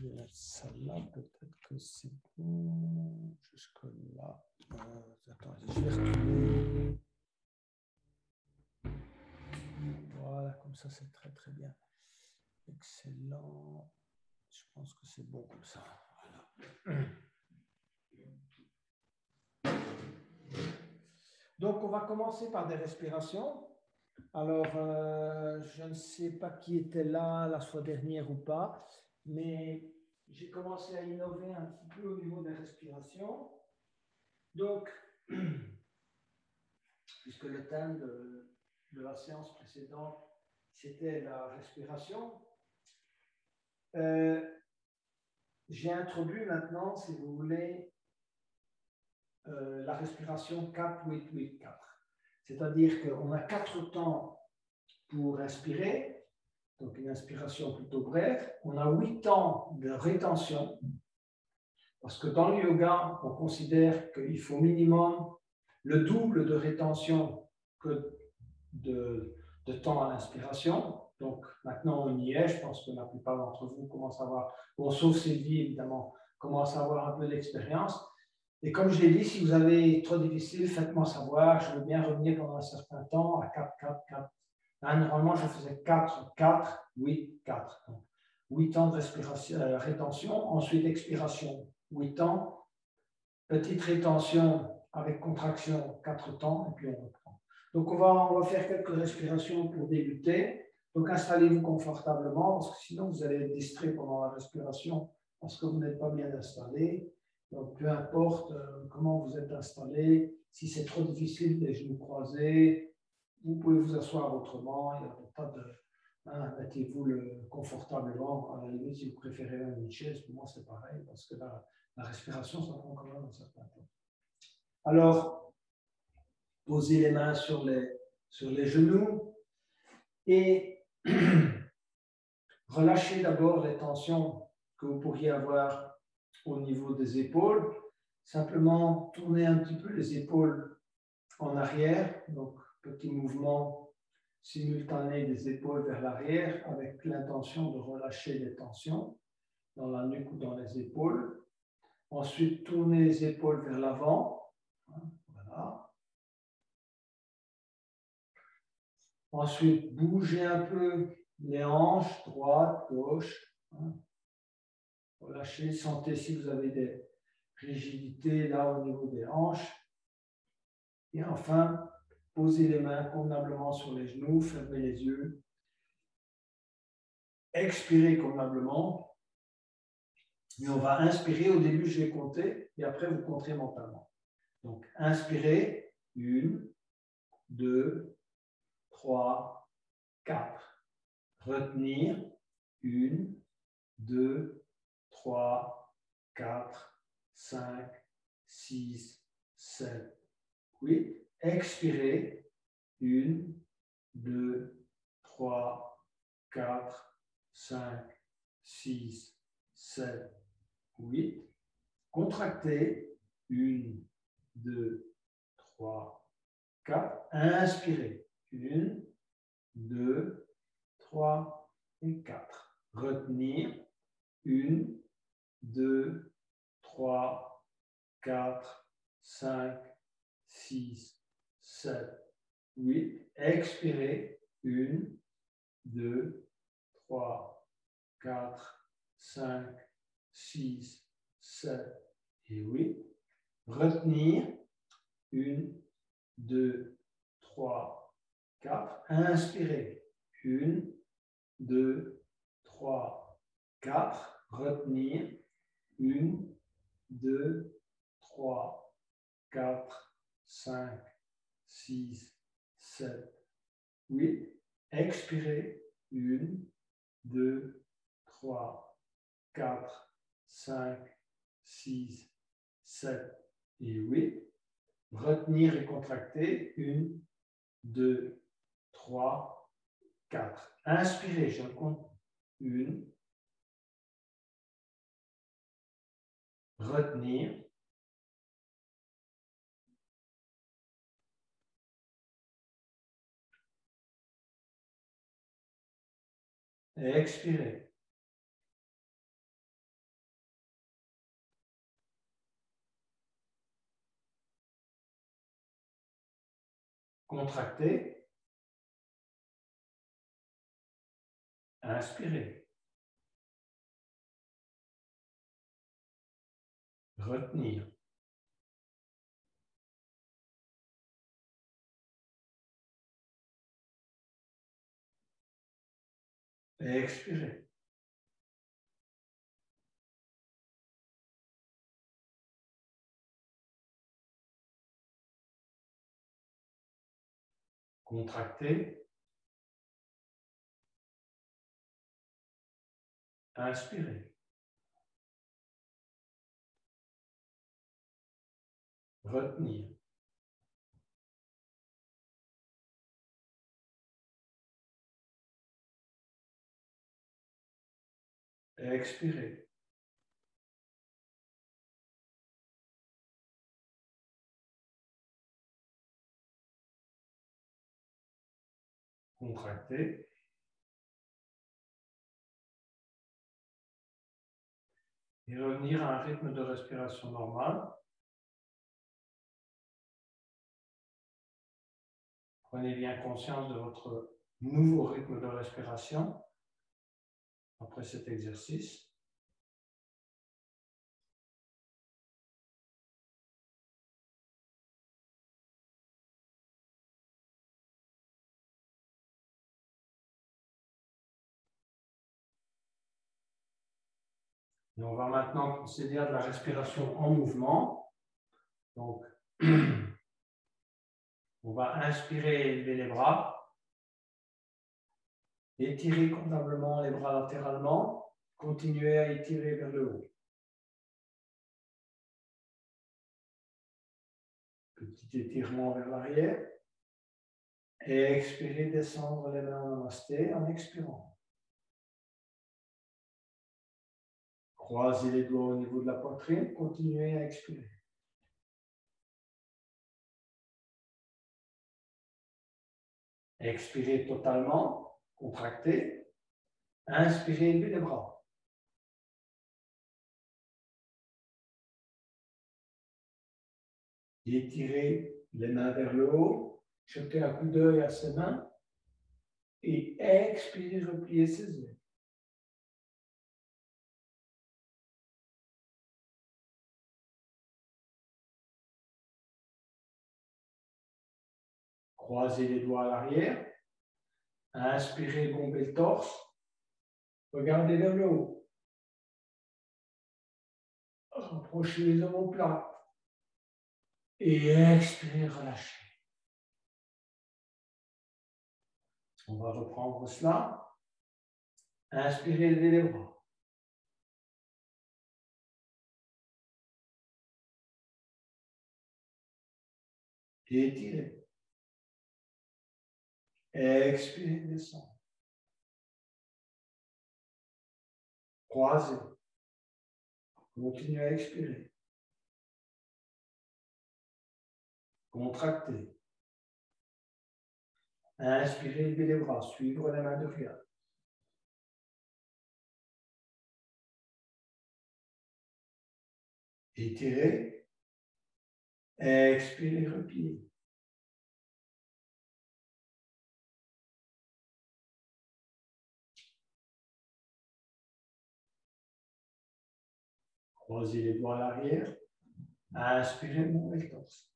vais mettre ça là, peut-être que c'est bon. Jusque-là. Attendez, je vais retourner. Voilà, comme ça, c'est très très bien. Excellent. Je pense que c'est bon comme ça. Voilà. Donc, on va commencer par des respirations. Alors, je ne sais pas qui était là la fois dernière ou pas, mais j'ai commencé à innover un petit peu au niveau des respirations. Donc, puisque le thème de la séance précédente, c'était la respiration, j'ai introduit maintenant, si vous voulez, la respiration 4-8-8-4. C'est-à-dire qu'on a 4 temps pour inspirer, donc une inspiration plutôt brève. On a 8 temps de rétention, parce que dans le yoga, on considère qu'il faut minimum le double de rétention que de temps à l'inspiration. Donc maintenant on y est, je pense que la plupart d'entre vous commencent à avoir, bon, sauf Sylvie évidemment, commencent à avoir un peu d'expérience. Et comme je l'ai dit, si vous avez trop difficile, faites-moi savoir, je veux bien revenir pendant un certain temps à 4, 4, 4. Là, normalement, je faisais 4, 4, 8, 4. Donc, 8 temps de respiration, rétention, ensuite expiration, 8 temps, petite rétention avec contraction, 4 temps, et puis on reprend. Donc, on va faire quelques respirations pour débuter. Donc, installez-vous confortablement, parce que sinon, vous allez être distrait pendant la respiration, parce que vous n'êtes pas bien installé. Donc, peu importe comment vous êtes installé, si c'est trop difficile, les genoux croisés, vous pouvez vous asseoir autrement, il n'y a pas de... mettez-vous confortablement, à la limite, si vous préférez même une chaise, pour moi, c'est pareil, parce que la respiration, ça prend quand même un certain temps. Alors, posez les mains sur les genoux et relâchez d'abord les tensions que vous pourriez avoir au niveau des épaules. Simplement, tournez un petit peu les épaules en arrière. Donc, petit mouvement simultané des épaules vers l'arrière avec l'intention de relâcher les tensions dans la nuque ou dans les épaules. Ensuite, tournez les épaules vers l'avant. Voilà. Ensuite, bougez un peu les hanches, droite, gauche. Relâchez, sentez si vous avez des rigidités là au niveau des hanches. Et enfin, posez les mains convenablement sur les genoux, fermez les yeux. Expirez convenablement. Et on va inspirer. Au début, je vais compter et après, vous compterez mentalement. Donc, inspirez. 1, 2, 3, 4. Retenir. 1, 2, 3, 4, 5, 6, 7, 8. Expirez. 1, 2, 3, 4, 5, 6, 7, 8. Contractez. 1, 2, 3, 4. Inspirez. 1, 2, 3 et 4. Retenir. 1, 2, 3, 4, 5, 6, 7, 8. Expirez. 1, 2, 3, 4, 5, 6, 7 et 8. Retenir. 1, 2, 3, 4. Inspirez. 1, 2, 3, 4. Retenir. 1, 2, 3, 4, 5, 6, 7, 8. Expirez. 1, 2, 3, 4, 5, 6, 7 et 8. Retenir et contracter. 1, 2, 3, 4. Inspirez, je compte. 1. Retenir. Et expirez. Contractez. Inspirez. Retenir. Expirez. Contractez. Inspirez. Retenir. Expirez. Contractez. Et revenir à un rythme de respiration normal. Prenez bien conscience de votre nouveau rythme de respiration après cet exercice. Et on va maintenant procéder à de la respiration en mouvement. Donc, on va inspirer et élever les bras. Étirez convenablement les bras latéralement. Continuez à étirer vers le haut. Petit étirement vers l'arrière. Et expirez, descendre les mains en namasté en expirant. Croisez les doigts au niveau de la poitrine. Continuez à expirer. Expirez totalement. Contractez. Inspirez, élevez les bras. Étirez les mains vers le haut. Jetez un coup d'œil à ses mains. Et expirez, repliez ses yeux. Croisez les doigts à l'arrière. Inspirez, bombez le torse. Regardez vers le haut. Rapprochez les omoplates. Et expirez, relâchez. On va reprendre cela. Inspirez, levez les bras. Étirez. Expirez, descendez. Croisez. Continuez à expirer. Contractez. Inspirez, levez les bras. Suivre la main de regard. Étirez. Expirez, repliez. Croisez les doigts à l'arrière. Inspirez, montez le torse.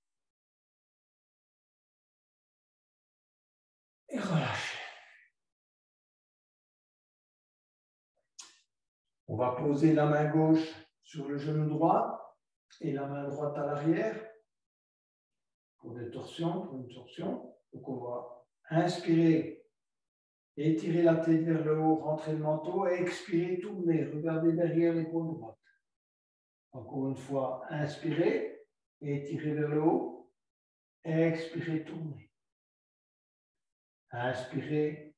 Et relâchez. On va poser la main gauche sur le genou droit et la main droite à l'arrière pour des torsions, pour une torsion. Donc on va inspirer, étirer la tête vers le haut, rentrer le menton et expirer, tourner. Regardez derrière l'épaule droite. Encore une fois, inspirez, étirez vers le haut, expirez, tourner. Inspirez,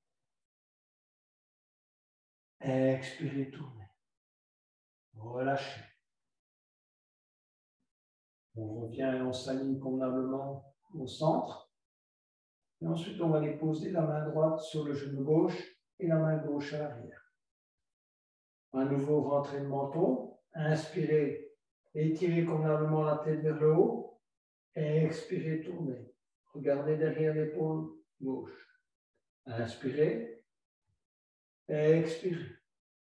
expirez, tourner. Relâchez. On revient et on s'aligne convenablement au centre. Et ensuite, on va les poser la main droite sur le genou gauche et la main gauche à l'arrière. À nouveau, rentrez le menton. Inspirez, étirez convenablement la tête vers le haut. Expirez, tournez. Regardez derrière l'épaule gauche. Inspirez. Expirez.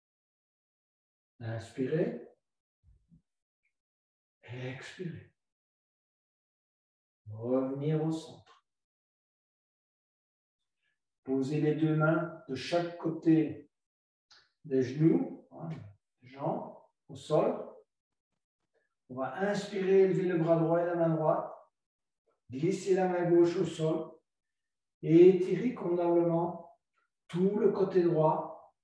Inspirez. Expirez. Revenir au centre. Posez les deux mains de chaque côté des genoux, des jambes, au sol. On va inspirer, élever le bras droit et la main droite. Glisser la main gauche au sol. Et étirer convenablement tout le côté droit.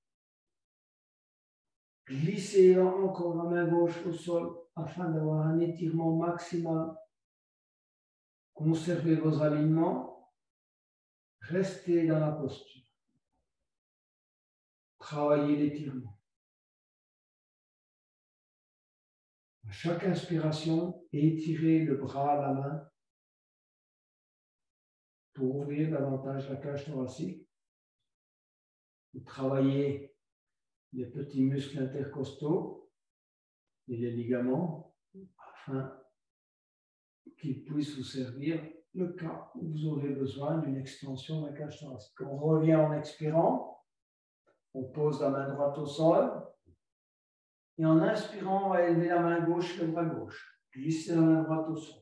Glissez encore la main gauche au sol afin d'avoir un étirement maximal. Conservez vos alignements. Restez dans la posture. Travaillez l'étirement. À chaque inspiration, étirez le bras, la main pour ouvrir davantage la cage thoracique. Vous travaillez les petits muscles intercostaux et les ligaments afin qu'ils puissent vous servir le cas où vous aurez besoin d'une extension de la cage thoracique. On revient en expirant, on pose la main droite au sol et en inspirant, on va élever la main gauche, le bras gauche, glisser la main droite au sol.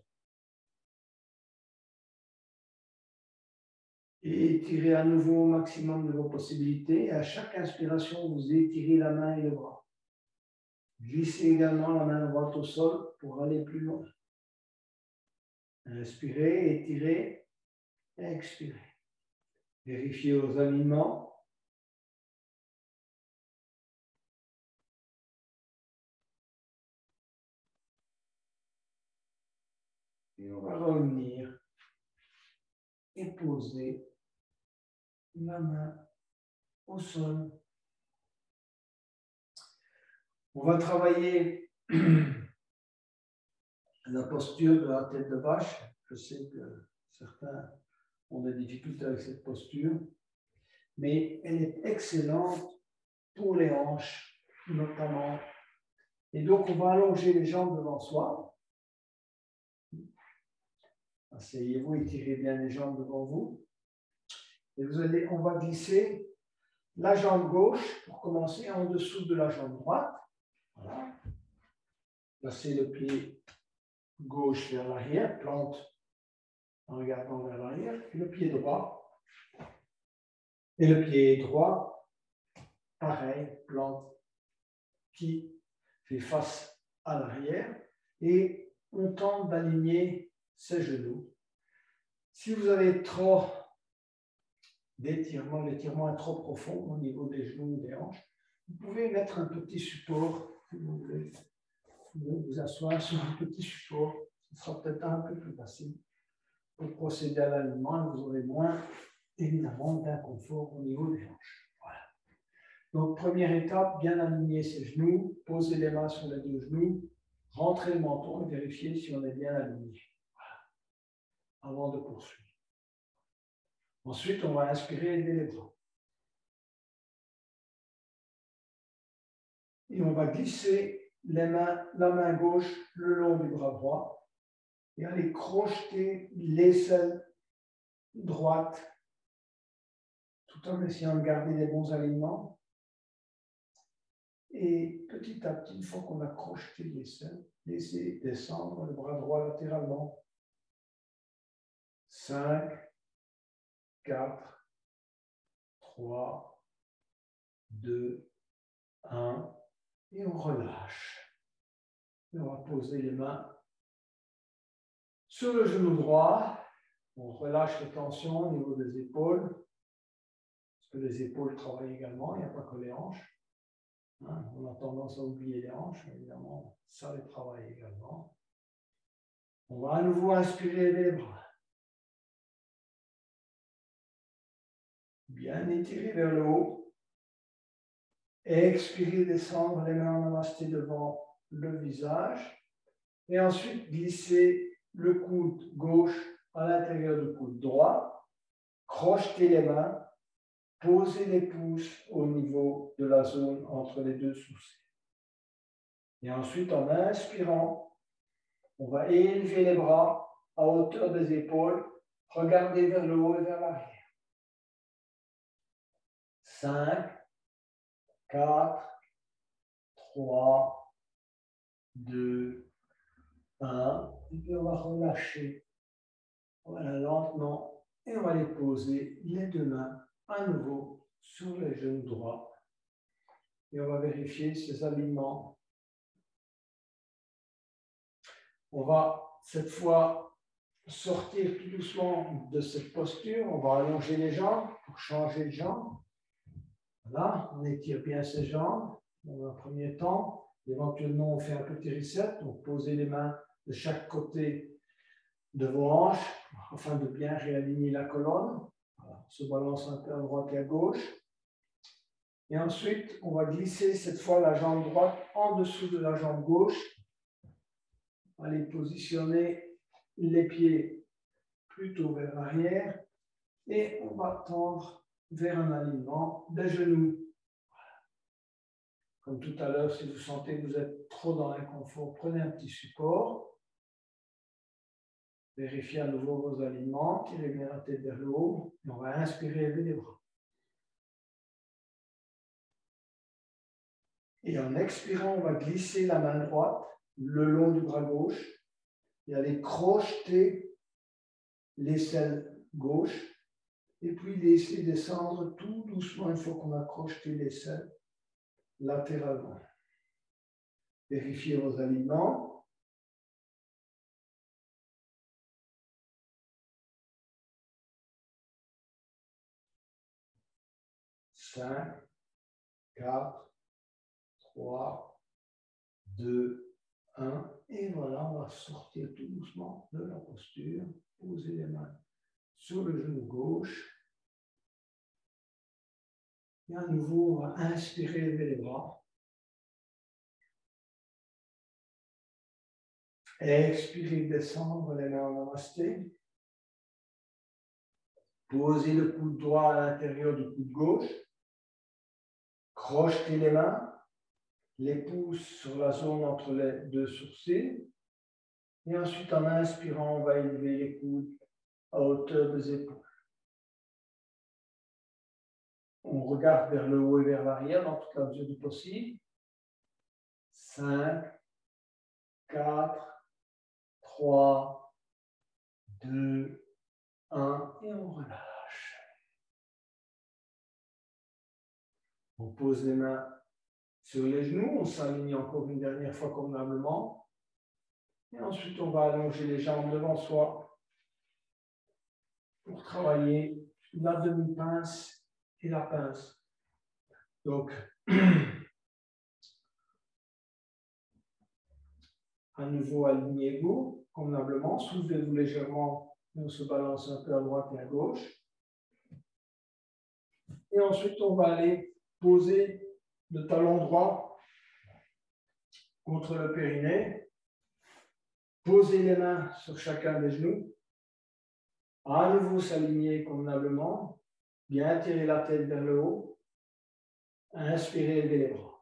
Et étirez à nouveau au maximum de vos possibilités. À chaque inspiration, vous étirez la main et le bras. Glissez également la main droite au sol pour aller plus loin. Inspirez, étirez, expirez. Vérifiez vos alignements. Et on va revenir et poser la main au sol. On va travailler la posture de la tête de vache. Je sais que certains ont des difficultés avec cette posture, mais elle est excellente pour les hanches, notamment. Et donc, on va allonger les jambes devant soi. Asseyez-vous, étirez bien les jambes devant vous. Et on va glisser la jambe gauche pour commencer en dessous de la jambe droite. Voilà. Placez le pied gauche vers l'arrière, plante en regardant vers l'arrière, et le pied droit. Et le pied droit, pareil, plante qui fait face à l'arrière. Et on tente d'aligner ses genoux. Si vous avez trop d'étirement, l'étirement est trop profond au niveau des genoux ou des hanches, vous pouvez mettre un petit support, si vous voulez. Vous asseoir sur un petit support, ce sera peut-être un peu plus facile pour procéder à l'alignement et vous aurez moins, évidemment, d'inconfort au niveau des hanches. Voilà. Donc, première étape, bien aligner ses genoux, poser les mains sur les deux genoux, rentrer le menton et vérifier si on est bien aligné. Voilà. Avant de poursuivre. Ensuite, on va inspirer et élever les bras. Et on va glisser la main gauche le long du bras droit et aller crocheter l'aisselle droite tout en essayant de garder les bons alignements. Et petit à petit, une fois qu'on a crocheté l'aisselle, laissez descendre le bras droit latéralement. 5, 4, 3, 2, 1, et on relâche. Et on va poser les mains sur le genou droit. On relâche les tensions au niveau des épaules, parce que les épaules travaillent également, il n'y a pas que les hanches. On a tendance à oublier les hanches, mais évidemment, ça les travaille également. On va à nouveau inspirer les bras. Bien étirer vers le haut. Expirer, descendre les mains en namasté devant le visage. Et ensuite, glisser le coude gauche à l'intérieur du coude droit. Crocheter les mains. Poser les pouces au niveau de la zone entre les deux sourcils. Et ensuite, en inspirant, on va élever les bras à hauteur des épaules Regardez vers le haut et vers l'arrière. 5, 4, 3, 2, 1. Et puis on va relâcher. Voilà, lentement. Et on va les poser, les deux mains, à nouveau, sur les genoux droits. Et on va vérifier ces alignements. On va cette fois sortir tout doucement de cette posture. On va allonger les jambes pour changer de jambe. Voilà, on étire bien ses jambes dans un premier temps. Éventuellement, on fait un petit reset. Donc, posez les mains de chaque côté de vos hanches afin de bien réaligner la colonne. Voilà, on se balance un peu à droite et à gauche. Et ensuite, on va glisser cette fois la jambe droite en dessous de la jambe gauche. Allez positionner les pieds plutôt vers l'arrière et on va tendre vers un alignement des genoux. Voilà. Comme tout à l'heure, si vous sentez que vous êtes trop dans l'inconfort, prenez un petit support. Vérifiez à nouveau vos alignements, tirez bien la tête vers le haut et on va inspirer, lever les bras. Et en expirant, on va glisser la main droite le long du bras gauche et aller crocheter l'aisselle gauche et puis laisser descendre tout doucement une fois qu'on a crocheté l'aisselle latéralement. Vérifiez vos alignements. Cinq, 4, 3, 2, 1. Et voilà, on va sortir tout doucement de la posture. Posez les mains sur le genou gauche. Et à nouveau, on va inspirer, lever les bras. Expirez, descendre les mains en namasté. Posez le coude droit à l'intérieur du coude gauche. Crochetez les mains. Les pouces sur la zone entre les deux sourcils. Et ensuite, en inspirant, on va élever les coudes à hauteur des épaules. On regarde vers le haut et vers l'arrière dans toute la mesure du possible. 5, 4, 3, 2, 1. Et on relâche. On pose les mains sur les genoux. On s'aligne encore une dernière fois convenablement. Et ensuite, on va allonger les jambes devant soi pour travailler la demi-pince et la pince. Donc, à nouveau alignez-vous convenablement, soulevez-vous légèrement, et on se balance un peu à droite et à gauche. Et ensuite, on va aller poser le talon droit contre le périnée. Posez les mains sur chacun des genoux. À nouveau s'aligner convenablement. Bien tirer la tête vers le haut. Inspirez, levez les bras.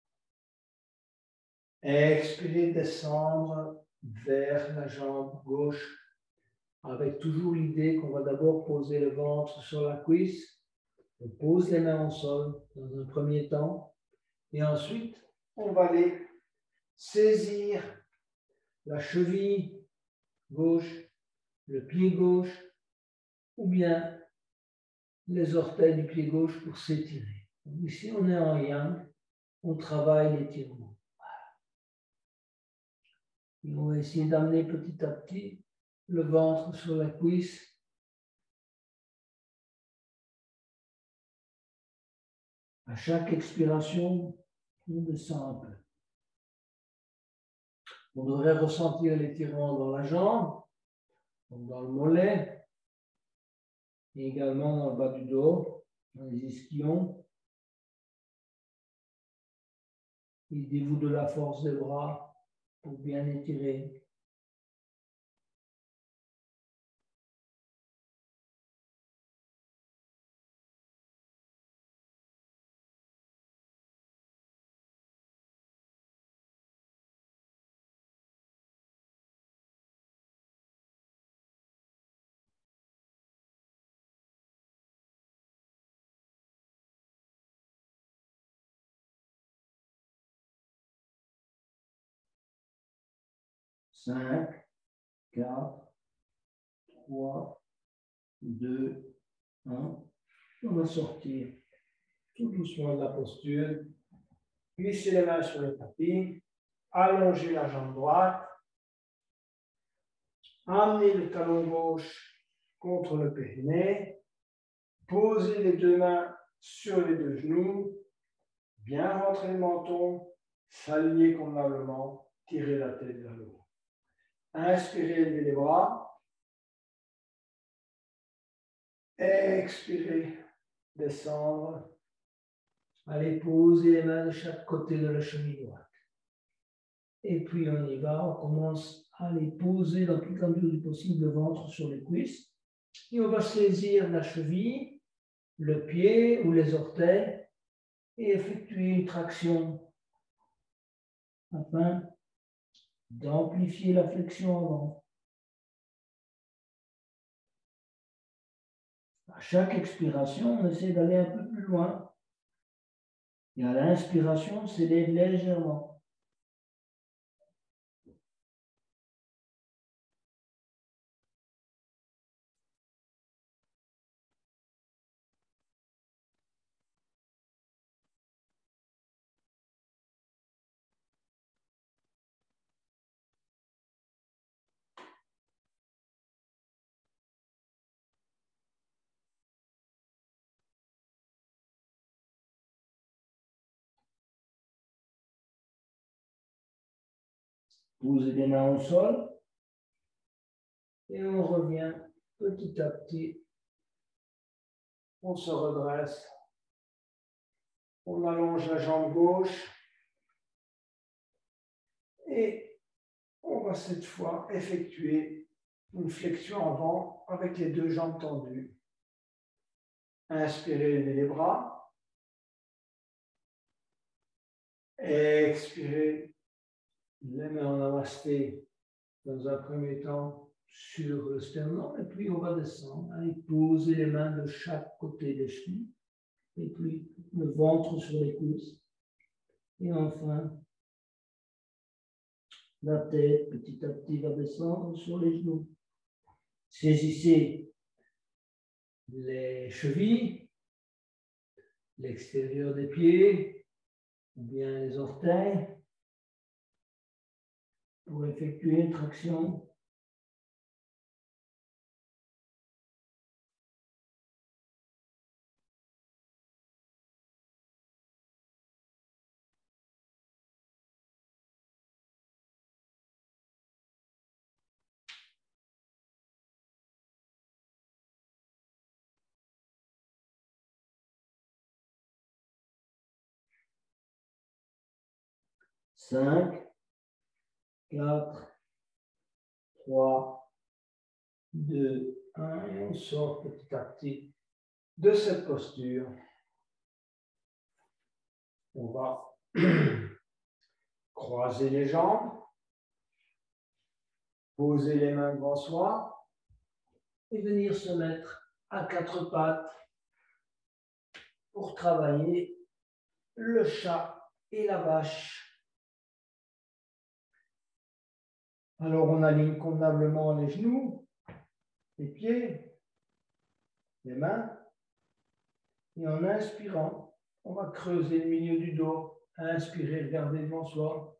Expirez, descendre vers la jambe gauche, avec toujours l'idée qu'on va d'abord poser le ventre sur la cuisse. On pose les mains au sol dans un premier temps. Et ensuite, on va aller saisir la cheville gauche, le pied gauche, ou bien les orteils du pied gauche pour s'étirer. Ici, on est en yang, on travaille l'étirement. Et on va essayer d'amener petit à petit le ventre sur la cuisse. À chaque expiration, on descend un peu. On devrait ressentir l'étirement dans la jambe, donc dans le mollet, et également dans le bas du dos, dans les ischions. Aidez-vous de la force des bras pour bien étirer. 5, 4, 3, 2, 1. On va sortir tout doucement de la posture. Glisser les mains sur le tapis. Allonger la jambe droite. Amener le talon gauche contre le périnée. Poser les deux mains sur les deux genoux. Bien rentrer le menton. S'aligner convenablement. Tirer la tête vers le haut. Inspirez, levez les bras. Expirez, descendre. Allez, posez les mains de chaque côté de la cheville droite. Et puis on y va, on commence à les poser dans toute la mesure du possible le ventre sur les cuisses. Et on va saisir la cheville, le pied ou les orteils et effectuer une traction afin d'amplifier la flexion avant. À chaque expiration, on essaie d'aller un peu plus loin. Et à l'inspiration, on s'élève légèrement. Posez les mains au sol et on revient petit à petit. On se redresse. On allonge la jambe gauche et on va cette fois effectuer une flexion avant avec les deux jambes tendues. Inspirez, levez les bras. Expirez, les mains en namasté dans un premier temps sur le sternum et puis on va descendre. Allez, posez les mains de chaque côté des chevilles et puis le ventre sur les cuisses. Et enfin, la tête petit à petit va descendre sur les genoux. Saisissez les chevilles, l'extérieur des pieds ou bien les orteils pour effectuer une traction. Cinq, 4, 3, 2, 1 et on sort petit à petit de cette posture. On va croiser les jambes, poser les mains devant soi et venir se mettre à quatre pattes pour travailler le chat et la vache. Alors on aligne convenablement les genoux, les pieds, les mains et en inspirant, on va creuser le milieu du dos. Inspirez, regardez devant soi.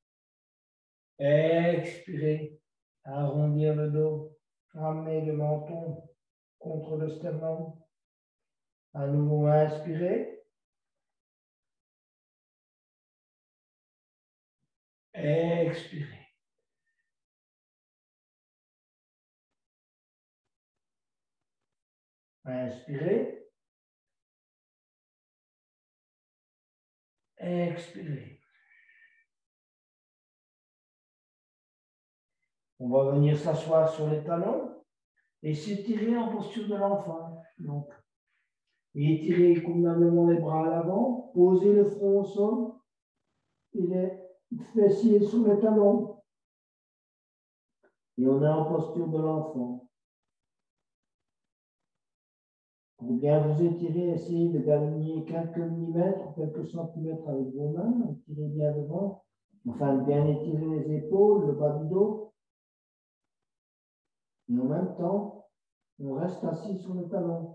Expirez, arrondir le dos, ramener le menton contre le sternum. À nouveau, inspirez. Expirez. Inspirez. Expirez. On va venir s'asseoir sur les talons et s'étirer en posture de l'enfant. Donc, étirez convenablement les bras à l'avant, posez le front au sol et les fessiers sous les talons. Et on est en posture de l'enfant. Pour bien vous étirer, essayez de gagner quelques millimètres, quelques centimètres avec vos mains. Étirez bien devant. Enfin, bien étirer les épaules, le bas du dos. Et en même temps, on reste assis sur le talon.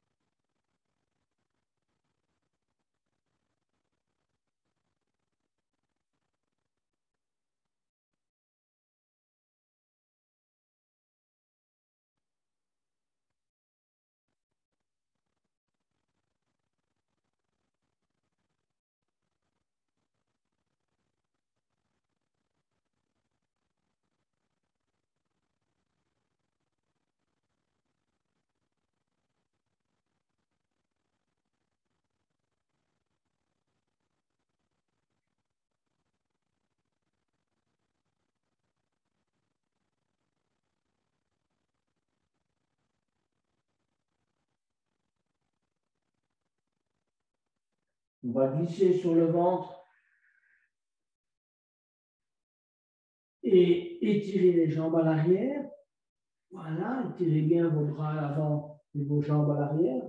On va glisser sur le ventre et étirer les jambes à l'arrière. Voilà, étirez bien vos bras à l'avant et vos jambes à l'arrière.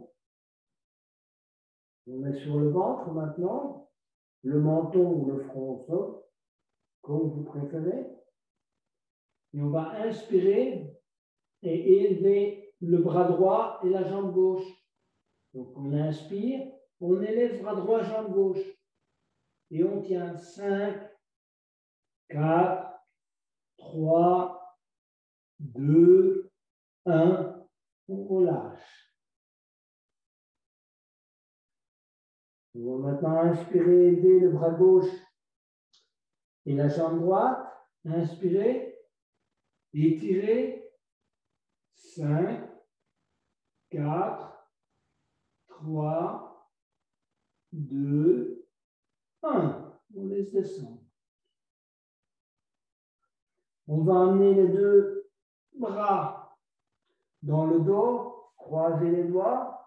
On met sur le ventre maintenant, le menton ou le front au sol, comme vous préférez. Et on va inspirer et élever le bras droit et la jambe gauche. Donc on inspire, on élève bras droit, jambe gauche. Et on tient 5, 4, 3, 2, 1. On relâche. On va maintenant inspirer, élever le bras gauche et la jambe droite. Inspirez, étirez. 5, 4, 3, 2, 1. On laisse descendre. On va amener les deux bras dans le dos, croiser les doigts.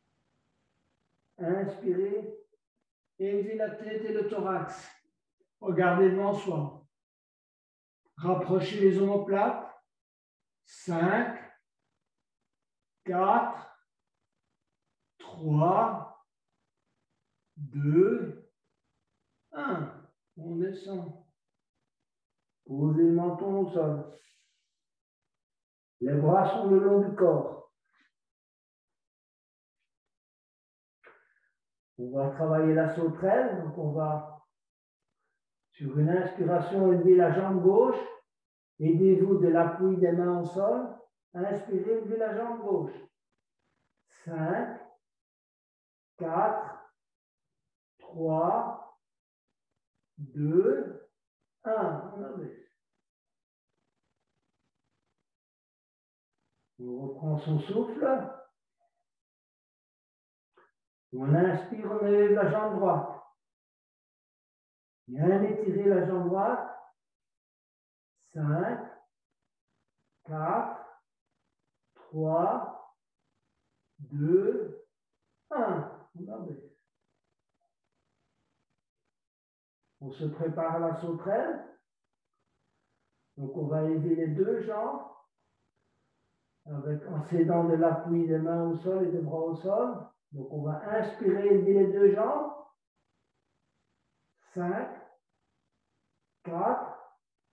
Inspirez, élevez la tête et le thorax. Regardez devant soi. Rapprochez les omoplates. 5, 4, 3, 2, 1. On descend. Posez le menton au sol. Les bras sont le long du corps. On va travailler la sauterelle. Donc on va, sur une inspiration, élever la jambe gauche. Aidez-vous de l'appui des mains au sol. Inspirez, élevez la jambe gauche. 5, 4, 3, 2, 1. On abaisse. On reprend son souffle. On inspire, on élève la jambe droite. Bien étirer la jambe droite. 5, 4, 3, 2, 1. On abaisse. On se prépare à la sauterelle. Donc on va élever les deux jambes en s'aidant de l'appui des mains au sol et des bras au sol. Donc on va inspirer, élever les deux jambes. 5, 4,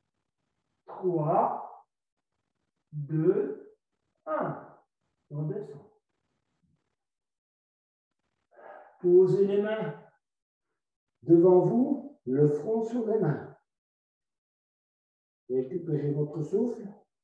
3, 2, 1. On descend. Posez les mains devant vous, le front sur les mains. Récupérez votre souffle.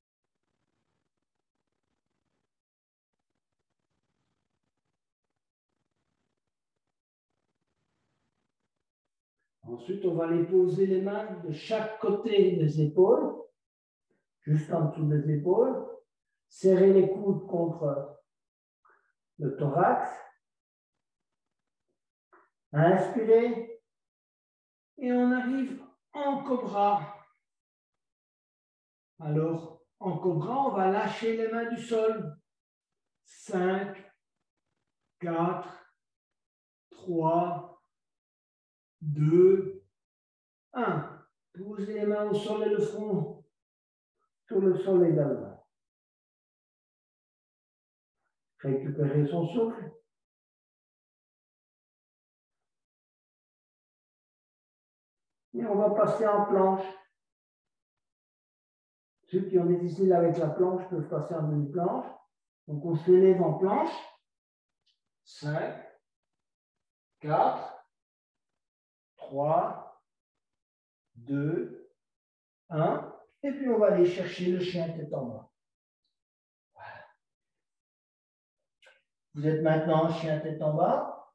Ensuite, on va aller poser les mains de chaque côté des épaules, juste en dessous des épaules. Serrez les coudes contre le thorax. Inspirez. Et on arrive en cobra. Alors, en cobra, on va lâcher les mains du sol. 5, 4, 3, 2, 1. Posez les mains au sol et le front sur le sol également. Récupérez son souffle. Et on va passer en planche. Ceux qui ont difficile avec la planche peuvent passer en demi-planche. Donc on s'élève en planche. 5, 4, 3, 2, 1. Et puis on va aller chercher le chien tête en bas. Voilà. Vous êtes maintenant chien tête en bas.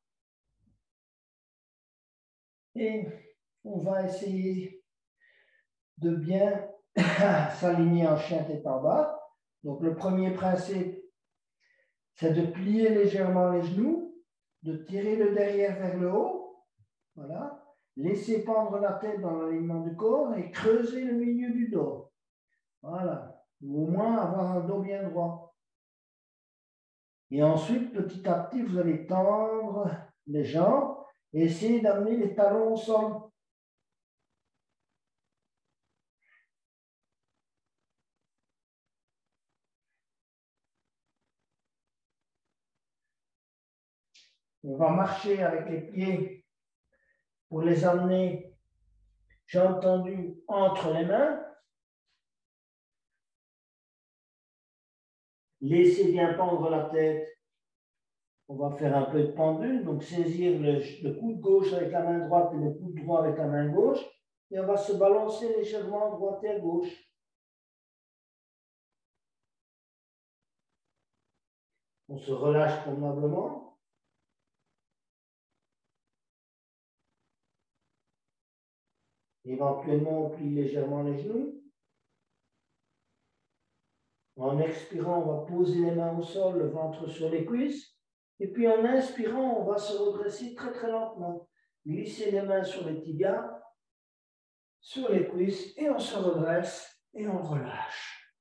Et on va essayer de bien s'aligner en chien tête en bas. Donc le premier principe, c'est de plier légèrement les genoux, de tirer le derrière vers le haut. Voilà. Laissez pendre la tête dans l'alignement du corps et creuser le milieu du dos. Voilà. Ou au moins avoir un dos bien droit. Et ensuite, petit à petit, vous allez tendre les jambes et essayer d'amener les talons au sol. On va marcher avec les pieds pour les amener, j'ai entendu, entre les mains. Laissez bien pendre la tête. On va faire un peu de pendule, donc saisir le coude gauche avec la main droite et le coude droit avec la main gauche. Et on va se balancer légèrement à droite et à gauche. On se relâche convenablement. Éventuellement, on plie légèrement les genoux. En expirant, on va poser les mains au sol, le ventre sur les cuisses. Et puis en inspirant, on va se redresser très très lentement. Glisser les mains sur les tibias, sur les cuisses, et on se redresse et on relâche.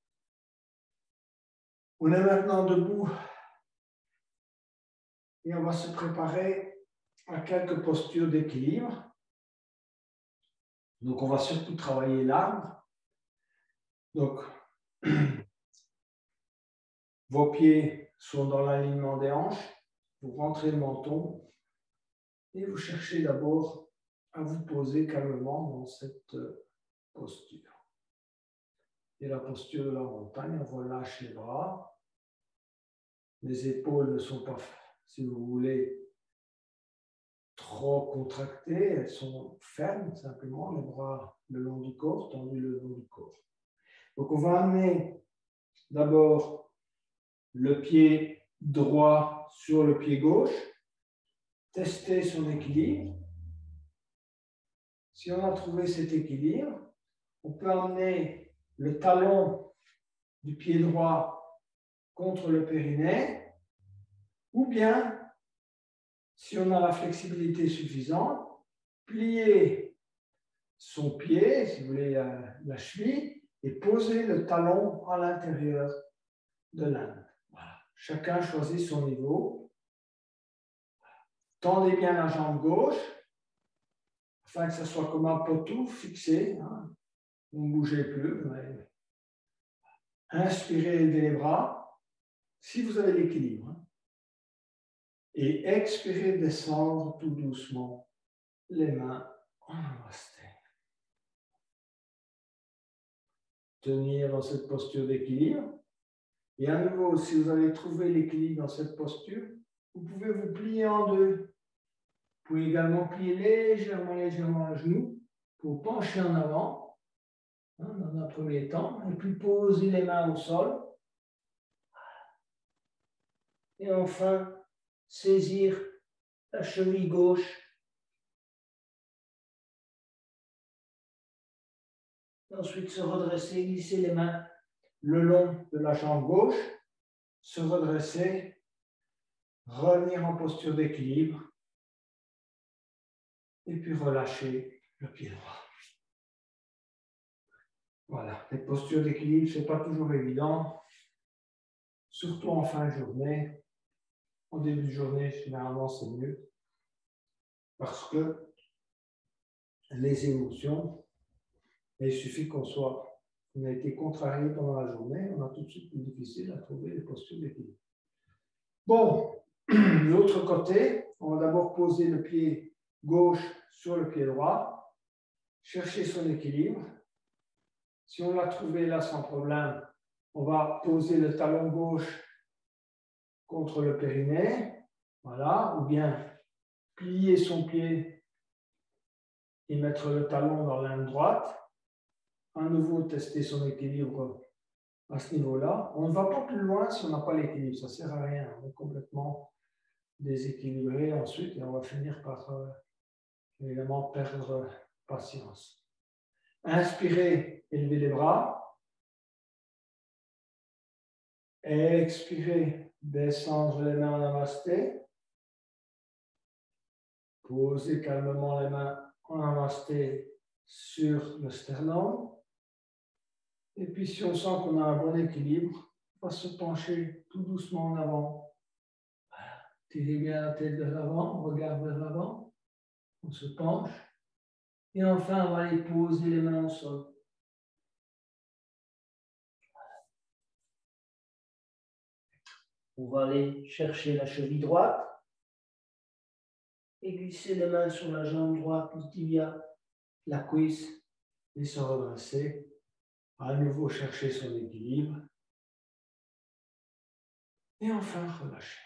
On est maintenant debout et on va se préparer à quelques postures d'équilibre. Donc on va surtout travailler l'arbre. Donc vos pieds sont dans l'alignement des hanches, vous rentrez le menton et vous cherchez d'abord à vous poser calmement dans cette posture. Et la posture de la montagne, on relâche les bras. Les épaules ne sont pas, si vous voulez, trop contractées, elles sont fermes simplement, les bras le long du corps, tendus le long du corps. Donc on va amener d'abord le pied droit sur le pied gauche, tester son équilibre. Si on a trouvé cet équilibre, on peut emmener le talon du pied droit contre le périnée, ou bien, si on a la flexibilité suffisante, plier son pied, si vous voulez, la cheville, et poser le talon à l'intérieur de l'âne. Voilà. Chacun choisit son niveau. Tendez bien la jambe gauche, afin que ce soit comme un poteau fixé. Hein. Vous ne bougez plus. Mais... Inspirez, élevez les bras, si vous avez l'équilibre. Hein. Et expirez, descendre tout doucement les mains en namasté. Tenir dans cette posture d'équilibre. Et à nouveau, si vous avez trouvé l'équilibre dans cette posture, vous pouvez vous plier en deux. Vous pouvez également plier légèrement le genou pour pencher en avant, hein, dans un premier temps, et puis poser les mains au sol. Et enfin, saisir la cheville gauche. Et ensuite, se redresser, glisser les mains le long de la jambe gauche, se redresser, revenir en posture d'équilibre, et puis relâcher le pied droit. Voilà, les postures d'équilibre, ce n'est pas toujours évident, surtout en fin de journée. En début de journée, généralement, c'est mieux, parce que les émotions, il suffit qu'on a été contrarié pendant la journée, on a tout de suite plus difficile à trouver les postures d'équilibre. Bon, l'autre côté, on va d'abord poser le pied gauche sur le pied droit, chercher son équilibre. Si on l'a trouvé là sans problème, on va poser le talon gauche contre le périnée, voilà, ou bien plier son pied et mettre le talon dans la main droite. À nouveau, tester son équilibre à ce niveau-là. On ne va pas plus loin si on n'a pas l'équilibre, ça ne sert à rien. On est complètement déséquilibré ensuite et on va finir par évidemment perdre patience. Inspirez, élevez les bras. Expirez, descendre les mains en namasté. Posez calmement les mains en namasté sur le sternum. Et puis, si on sent qu'on a un bon équilibre, on va se pencher tout doucement en avant. Tirez bien la tête vers l'avant, regarde vers l'avant. On se penche. Et enfin, on va aller poser les mains au sol. On va aller chercher la cheville droite et glisser les mains sur la jambe droite, le tibia, la cuisse, et se redresser. À nouveau chercher son équilibre. Et enfin, relâcher.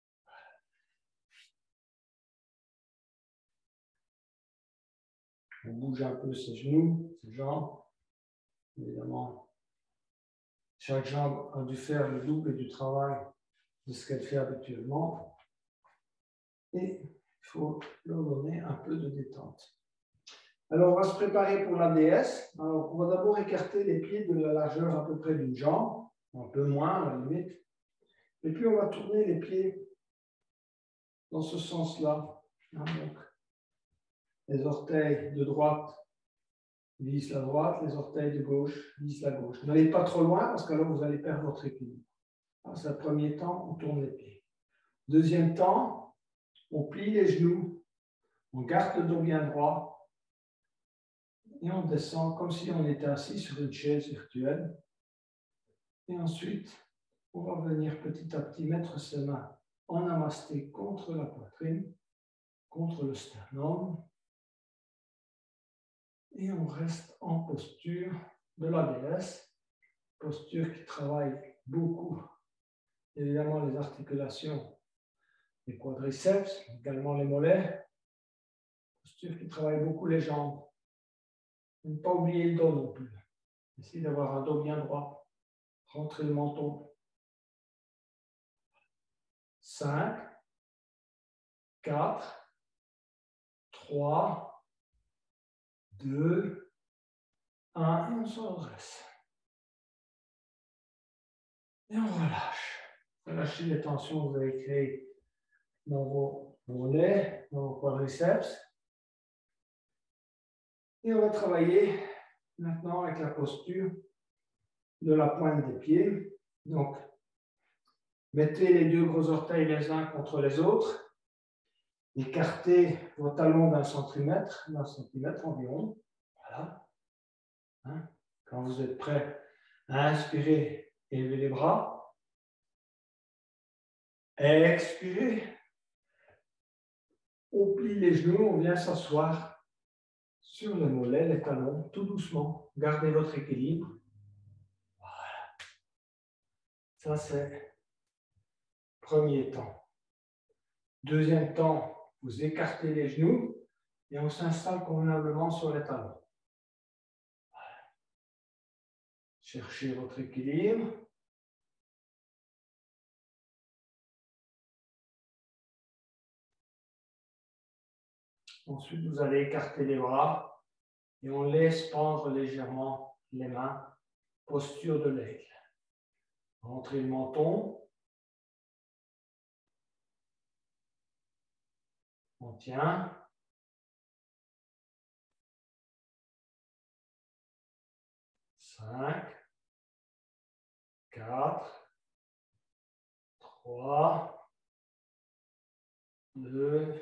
On bouge un peu ses genoux, ses jambes. Évidemment, chaque jambe a dû faire le double du travail de ce qu'elle fait habituellement. Et il faut leur donner un peu de détente. Alors, on va se préparer pour la déesse. Alors, on va d'abord écarter les pieds de la largeur à peu près d'une jambe, un peu moins à la limite. Et puis, on va tourner les pieds dans ce sens-là. Donc, les orteils de droite visent la droite, les orteils de gauche visent la gauche. N'allez pas trop loin parce que alors vous allez perdre votre équilibre. C'est le premier temps, on tourne les pieds. Deuxième temps, on plie les genoux, on garde le dos bien droit et on descend comme si on était assis sur une chaise virtuelle. Et ensuite, on va venir petit à petit mettre ses mains en namasté contre la poitrine, contre le sternum. Et on reste en posture de la déesse, posture qui travaille beaucoup, évidemment les articulations des quadriceps, également les mollets, posture qui travaille beaucoup les jambes. Ne pas oublier le dos non plus. Essayez d'avoir un dos bien droit. Rentrez le menton. 5, 4, 3, 2, 1, et on se redresse. Et on relâche. Relâchez les tensions que vous avez créées dans vos mollets, dans vos quadriceps. Et on va travailler maintenant avec la posture de la pointe des pieds. Donc, mettez les deux gros orteils les uns contre les autres. Écartez vos talons d'un centimètre environ. Voilà. Hein? Quand vous êtes prêt à inspirer, élevez les bras. Expirez. On plie les genoux, on vient s'asseoir sur les mollets, les talons, tout doucement. Gardez votre équilibre. Voilà. Ça, c'est le premier temps. Deuxième temps, vous écartez les genoux et on s'installe convenablement sur les talons. Voilà. Cherchez votre équilibre. Ensuite, vous allez écarter les bras et on laisse pendre légèrement les mains. Posture de l'aigle. Rentrez le menton. On tient. 5, 4, 3, 2,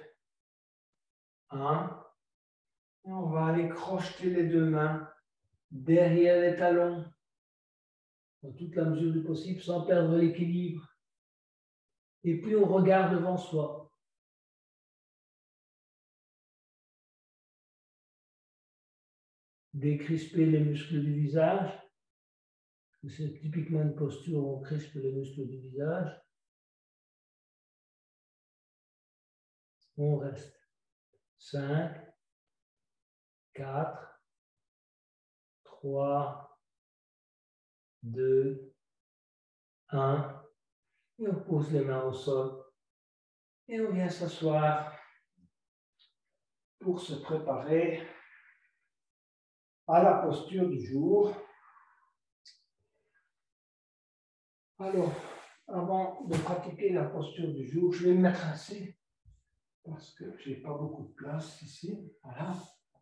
1. Et on va aller crocheter les deux mains derrière les talons, dans toute la mesure du possible, sans perdre l'équilibre. Et puis on regarde devant soi. décrisper les muscles du visage. C'est typiquement une posture où on crispe les muscles du visage. On reste. 5, 4, 3, 2, 1. Et on pose les mains au sol. Et on vient s'asseoir pour se préparer à la posture du jour. Alors, avant de pratiquer la posture du jour, je vais me mettre assis parce que je n'ai pas beaucoup de place ici. Voilà.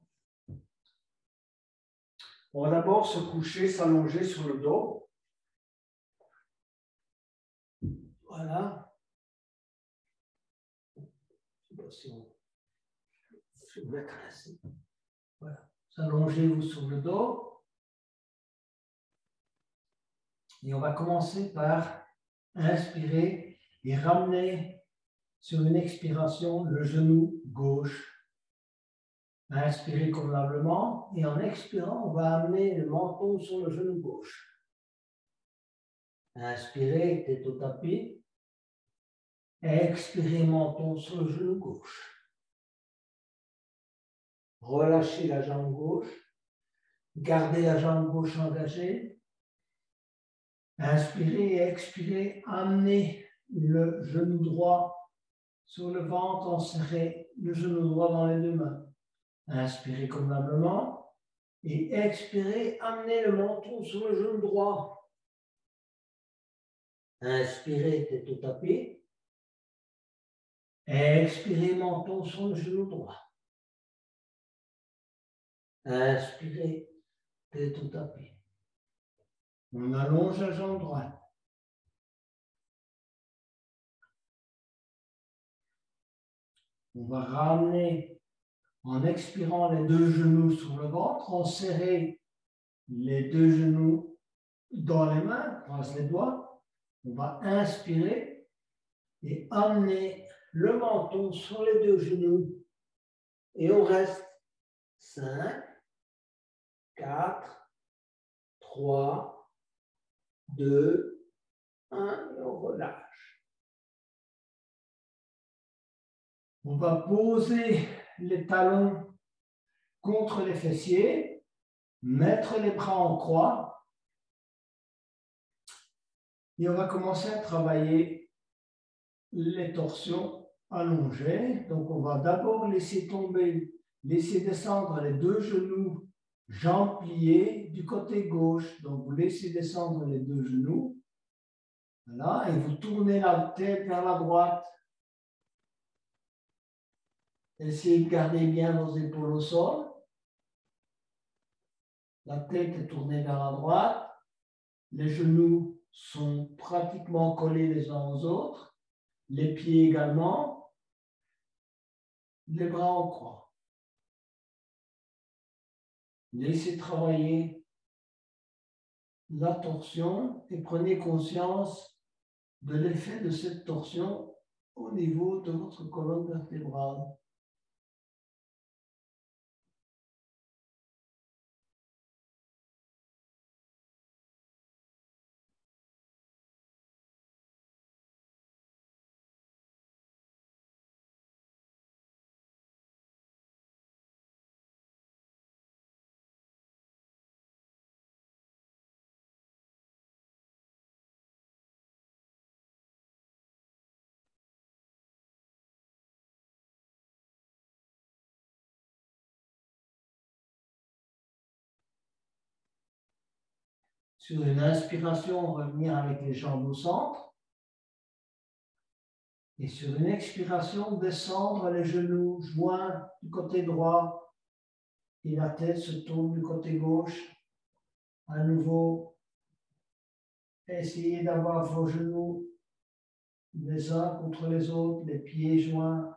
On va d'abord se coucher, s'allonger sur le dos. Voilà. Je ne sais pas si on... Je vais me mettre assis. Voilà. S'allongez-vous sur le dos. Et on va commencer par inspirer et ramener sur une expiration le genou gauche. Inspirez convenablement et en expirant, on va amener le menton sur le genou gauche. Inspirez, tête au tapis. Expirez, menton sur le genou gauche. Relâchez la jambe gauche. Gardez la jambe gauche engagée. Inspirez et expirez. Amenez le genou droit sur le ventre. Enserrez le genou droit dans les deux mains. Inspirez convenablement. Et expirez. Amenez le menton sur le genou droit. Inspirez, tête au tapis. Expirez, menton sur le genou droit. Inspirez, tête au tapis. On allonge la jambe droite. On va ramener, en expirant, les deux genoux sur le ventre, on serre les deux genoux dans les mains, croise les doigts. On va inspirer et amener le menton sur les deux genoux. Et on reste 5, 4, 3, 2, 1, et on relâche. On va poser les talons contre les fessiers, mettre les bras en croix et on va commencer à travailler les torsions allongées. Donc on va d'abord laisser tomber, laisser descendre les deux genoux, jambes pliées du côté gauche. Donc vous laissez descendre les deux genoux. Voilà, et vous tournez la tête vers la droite. Essayez de garder bien vos épaules au sol. La tête est tournée vers la droite. Les genoux sont pratiquement collés les uns aux autres. Les pieds également. Les bras en croix. Laissez travailler la torsion et prenez conscience de l'effet de cette torsion au niveau de votre colonne vertébrale. Sur une inspiration, on va revenir avec les jambes au centre. Et sur une expiration, descendre les genoux joints du côté droit et la tête se tourne du côté gauche. À nouveau, essayez d'avoir vos genoux les uns contre les autres, les pieds joints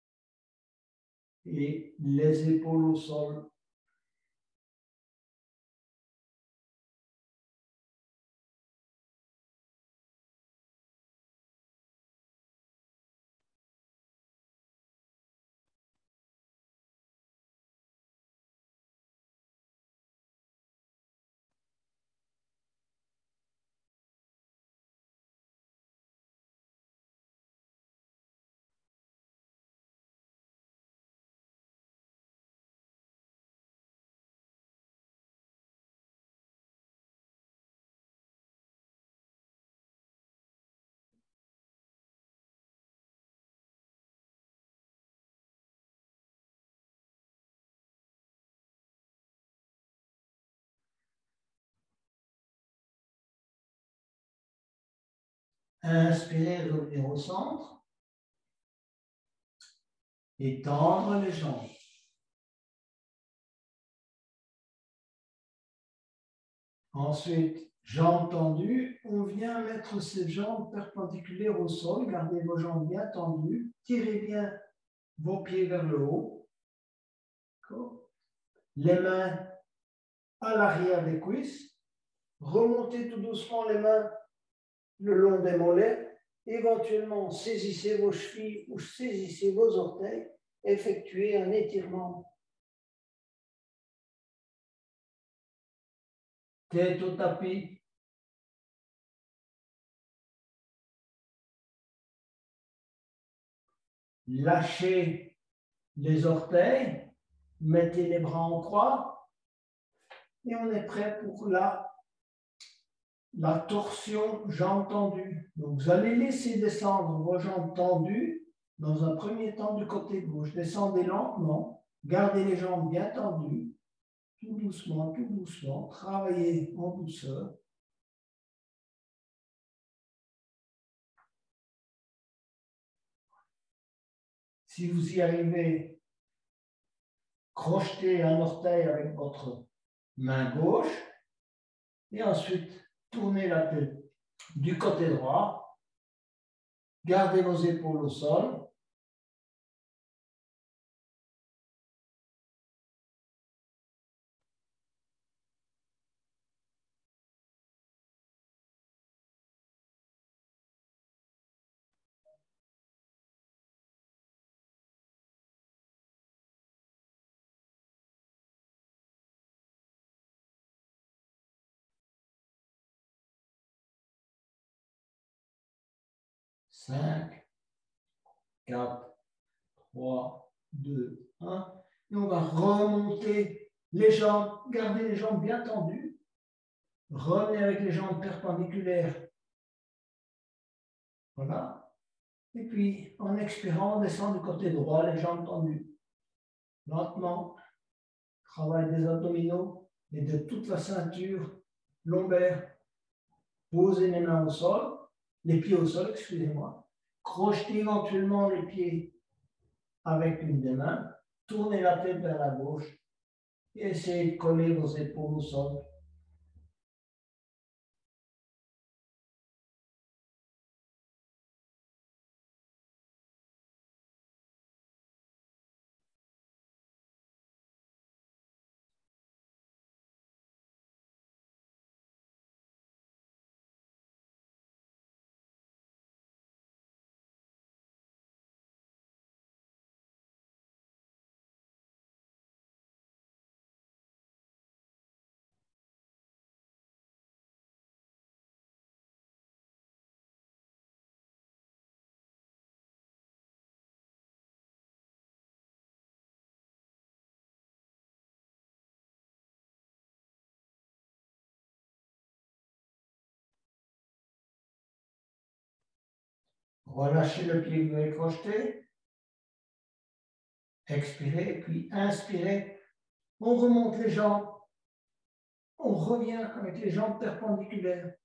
et les épaules au sol. Inspirez, revenir au centre. Et tendre les jambes. Ensuite, jambes tendues, on vient mettre ses jambes perpendiculaires au sol. Gardez vos jambes bien tendues. Tirez bien vos pieds vers le haut. Les mains à l'arrière des cuisses. Remontez tout doucement les mains le long des mollets. Éventuellement, saisissez vos chevilles ou saisissez vos orteils. Effectuez un étirement. Tête au tapis. Lâchez les orteils. Mettez les bras en croix. Et on est prêt pour la torsion jambes tendues. Donc, vous allez laisser descendre vos jambes tendues dans un premier temps du côté gauche. Descendez lentement. Gardez les jambes bien tendues. Tout doucement. Travaillez en douceur. Si vous y arrivez, crochetez un orteil avec votre main gauche. Et ensuite, tournez la tête du côté droit. Gardez vos épaules au sol. Cinq, 4, 3, 2, 1. Et on va remonter les jambes. Gardez les jambes bien tendues. Revenez avec les jambes perpendiculaires. Voilà. Et puis, en expirant, on descend du côté droit, les jambes tendues. Lentement. Travail des abdominaux et de toute la ceinture lombaire. Posez les mains au sol. Les pieds au sol, excusez-moi. Crochetez éventuellement les pieds avec une des mains. Tournez la tête vers la gauche. Et essayez de coller vos épaules au sol. Relâchez le pied que vous avez crocheté. Expirez, puis inspirez. On remonte les jambes. On revient avec les jambes perpendiculaires.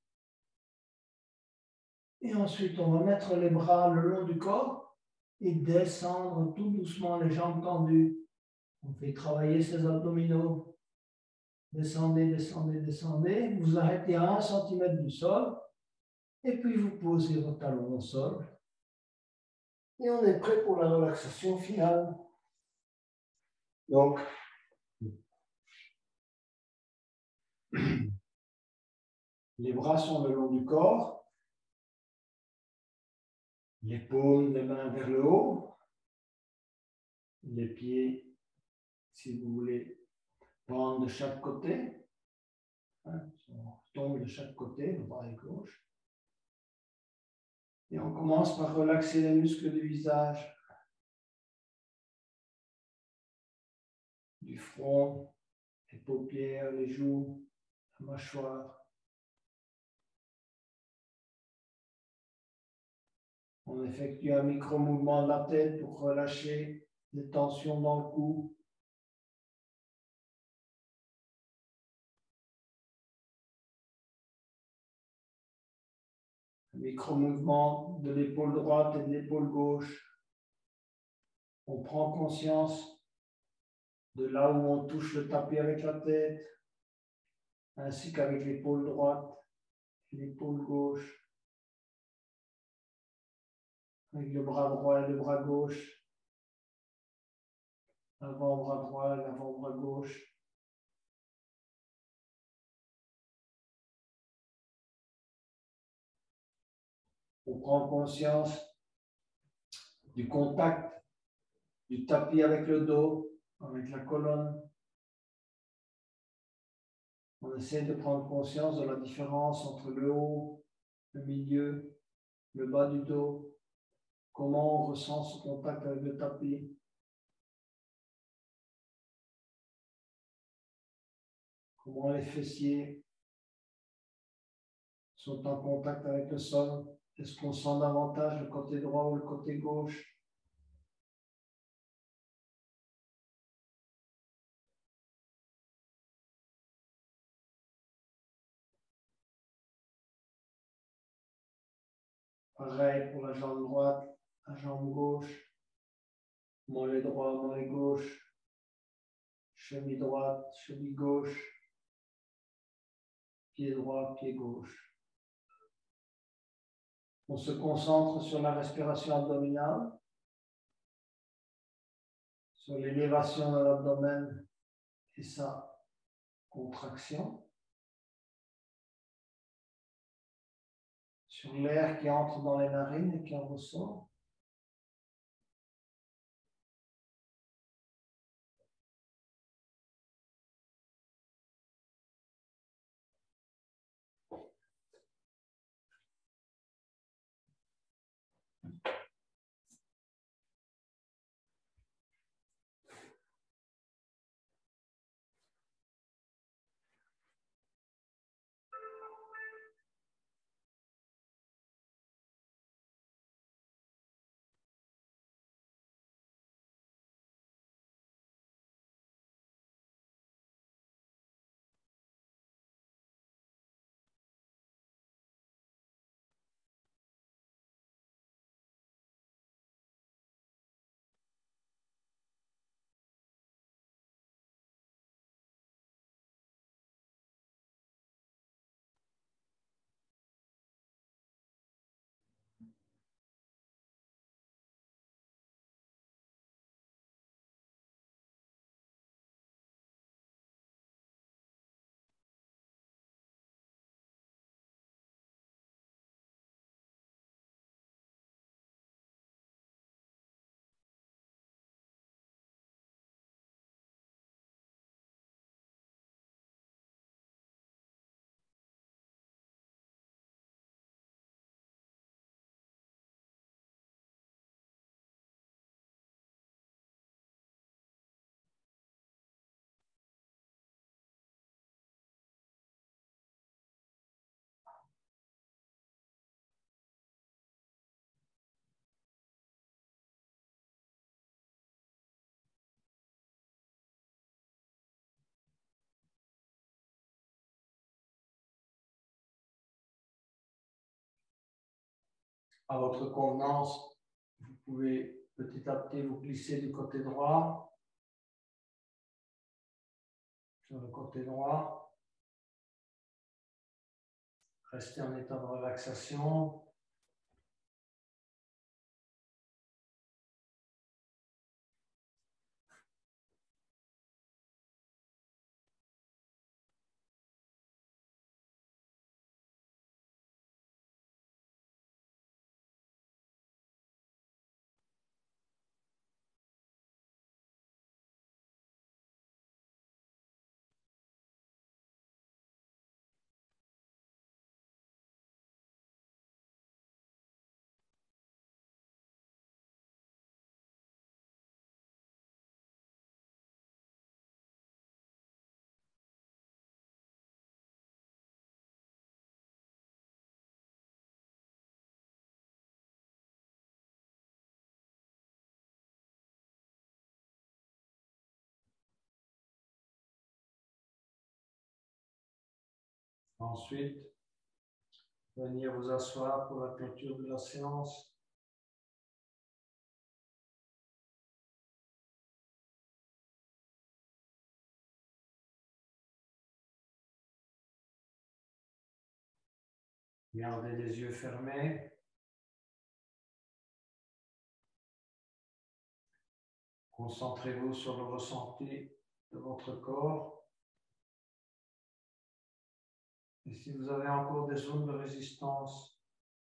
Et ensuite, on va mettre les bras le long du corps et descendre tout doucement les jambes tendues. On fait travailler ses abdominaux. Descendez. Vous arrêtez à 1 cm du sol. Et puis, vous posez vos talons au sol. Et on est prêt pour la relaxation finale. Donc, les bras sont le long du corps. Les paumes des mains vers le haut. Les pieds, si vous voulez, pendent de chaque côté. On tombe de chaque côté, le bras et gauche. Et on commence par relaxer les muscles du visage, du front, les paupières, les joues, la mâchoire. On effectue un micro-mouvement de la tête pour relâcher les tensions dans le cou. micro-mouvement de l'épaule droite et de l'épaule gauche. On prend conscience de là où on touche le tapis avec la tête, ainsi qu'avec l'épaule droite et l'épaule gauche, avec le bras droit et le bras gauche, l'avant-bras droit et l'avant-bras gauche. On prend conscience du contact du tapis avec le dos, avec la colonne. On essaie de prendre conscience de la différence entre le haut, le milieu, le bas du dos. Comment on ressent ce contact avec le tapis. Comment les fessiers sont en contact avec le sol. Est-ce qu'on sent davantage le côté droit ou le côté gauche? Pareil pour la jambe droite, la jambe gauche, mollet droit, mollet gauche, cheville droite, cheville gauche, pied droit, pied gauche. On se concentre sur la respiration abdominale, sur l'élévation de l'abdomen et sa contraction, sur l'air qui entre dans les narines et qui en ressort. À votre convenance, vous pouvez petit à petit vous glisser du côté droit, sur le côté droit. Restez en état de relaxation. Ensuite, venir vous asseoir pour la clôture de la séance. Gardez les yeux fermés. Concentrez-vous sur le ressenti de votre corps. Et si vous avez encore des zones de résistance,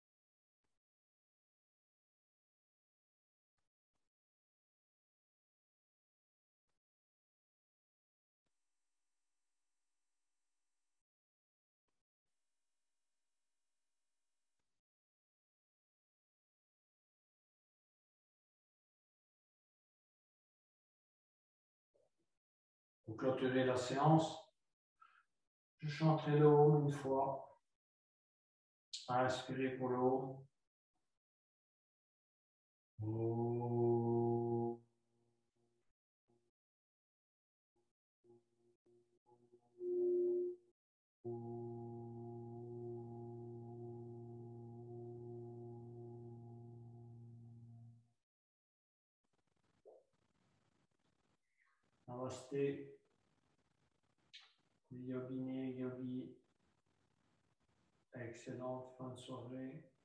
pour clôturer la séance, je chanterai le Om une fois. Inspirez pour le Om. Om. Namasté, yogini, yogi, excellente fin de soirée.